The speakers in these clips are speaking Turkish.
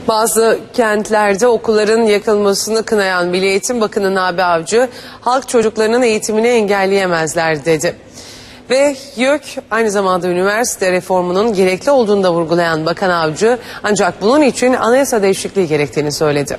Bazı kentlerde okulların yakılmasını kınayan Milli Eğitim Bakanı Nabi Avcı, halk çocuklarının eğitimini engelleyemezler dedi. Ve YÖK aynı zamanda üniversite reformunun gerekli olduğunu da vurgulayan Bakan Avcı, ancak bunun için anayasa değişikliği gerektiğini söyledi.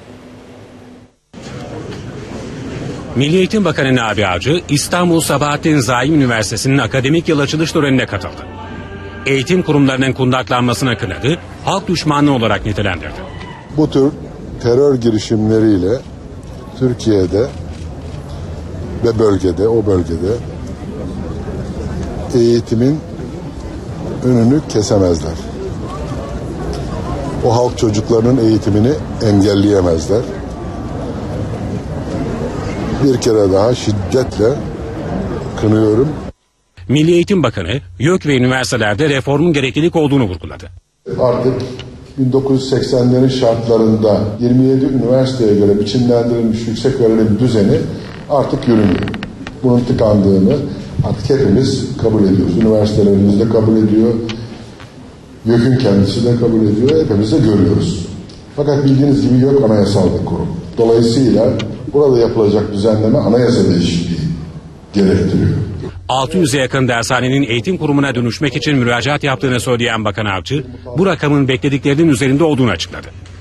Milli Eğitim Bakanı Nabi Avcı, İstanbul Sabahattin Zaim Üniversitesi'nin akademik yıl açılış törenine katıldı. Eğitim kurumlarının kundaklanmasına kınadı, halk düşmanlığı olarak nitelendirdi. Bu tür terör girişimleriyle Türkiye'de ve o bölgede eğitimin önünü kesemezler. O halk çocuklarının eğitimini engelleyemezler. Bir kere daha şiddetle kınıyorum. Milli Eğitim Bakanı, YÖK ve üniversitelerde reformun gereklilik olduğunu vurguladı. Artık 1980'lerin şartlarında 27 üniversiteye göre biçimlendirilmiş yüksek öğrenim düzeni artık yürümüyor. Bunun tıkandığını artık hepimiz kabul ediyoruz. Üniversitelerimiz de kabul ediyor. YÖK'ün kendisi de kabul ediyor. Hepimiz de görüyoruz. Fakat bildiğiniz gibi YÖK anayasal bir kurum. Dolayısıyla burada yapılacak düzenleme anayasa değişikliği gerektiriyor. 600'e yakın dershanenin eğitim kurumuna dönüşmek için müracaat yaptığını söyleyen Bakan Avcı, bu rakamın beklediklerinin üzerinde olduğunu açıkladı.